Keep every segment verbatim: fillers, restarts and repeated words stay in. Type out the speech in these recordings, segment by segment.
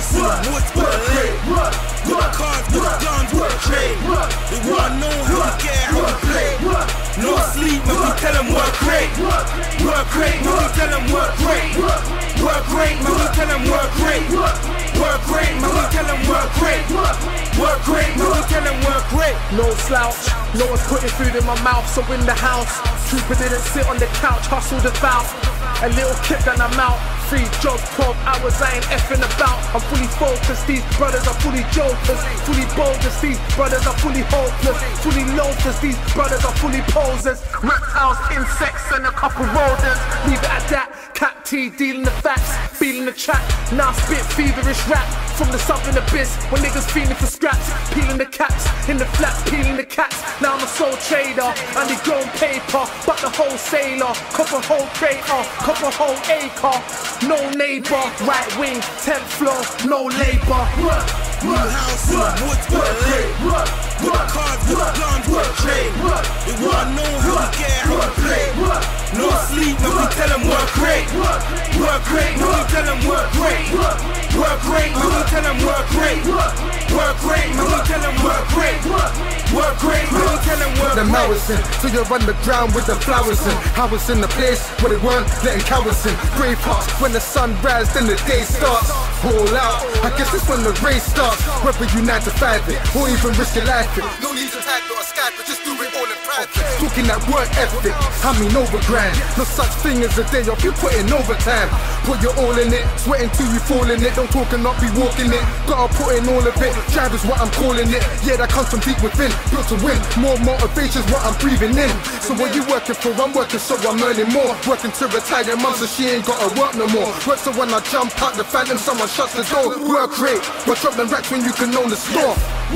house in the woods with a lane. With the cars, with the guns, with the train. They wanna know how we get, how we play. No sleep when we tell them work great. Work great when we tell them work great. Work great when we tell them work great. Work great when we tell them work great. Work great when we tell them work great. No slouch, no one's putting food in my mouth, so in the house. Trooper didn't sit on the couch, hustled about. A little kip and I'm out. Three jobs, twelve hours, I ain't effing about. I'm fully focused, these brothers are fully jokers. Fully bogus, these brothers are fully hopeless. Fully loafers, these brothers are fully posers. Reptiles, insects and a couple rodents. Leave it at that. Cat T dealing the facts, feeling the track. Now spit feverish rap from the southern abyss. When niggas feeling for scraps, peeling the caps in the flat, peeling the cats. Now I'm a sole trader, I need grown paper, but the wholesaler. Cop a whole crater, cop a whole acre. No neighbor, right wing, tenth floor, no labor. New house in the woods with a lane. With the cars, with the guns, with the train. They wanna know how we get, how we play. No sleep when we tell them work great. Work great when we tell them work great. Work great when we tell them work great. Work great when we tell them work great. Work great when we tell them work great. The Morrison, so you're underground with the flowers in. I was in the place where they weren't letting cowards in. Brave hearts, when the sun rises, then the day starts. All out, I guess it's when the race starts. Whether you nine to five it, or even risk your life it. No need to type or Skype it, just do it all in private. Talking that work ethic, I mean over grind. No such thing as a day off, you put in overtime. Put your all in it, sweating till you fall in it. Don't talk and not be walking it. Gotta put in all of it, drive is what I'm calling it. Yeah, that comes from deep within, built to win. More motivation's what I'm breathing in. So what you working for? I'm working so I'm earning more. Working to retire mum so she ain't gotta work no more. Work so when I jump out the phantom, someone shuts the door. Work rate, but drop them racks when you can own the store.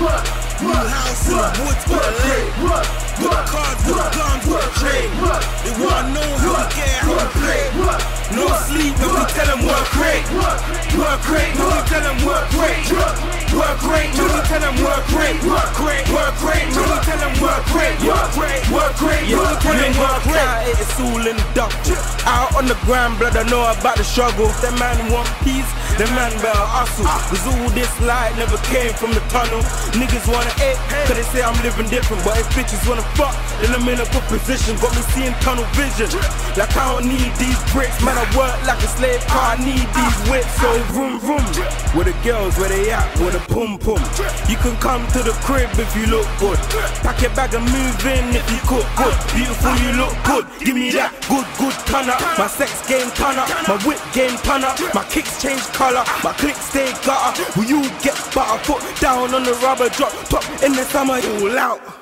New house in the woods with a lane. With the cars, with the guns, with the train. They wanna know how we get, how we play. No sleep when we tell them work great. Work great when we tell them work great. Work great when we tell them work great. Work great, work great when we tell them work great. Work great, work great when we tell them work great. It's all in the duck. Out on the ground, blood, I know about the struggle. If that man want peace, the man better hustle. Cause all this light never came from the tunnel. Niggas wanna ache, cause they say I'm living different. But if bitches wanna fuck, then I'm in a good position. Got me seeing tunnel vision. Like I don't need these bricks, man, I work like a slave car, I need these whips. So vroom vroom. Where the girls, where they at, where the pum pum. You can come to the crib if you look good. Pack your bag and move in if you cook good. Beautiful, you look good. Give me that good, good turn up. My sex game turn up, my whip game turn up. My kicks change colour, my clicks stay gutter. Will you get butter? Foot down on the rubber, drop top in the summer, all out.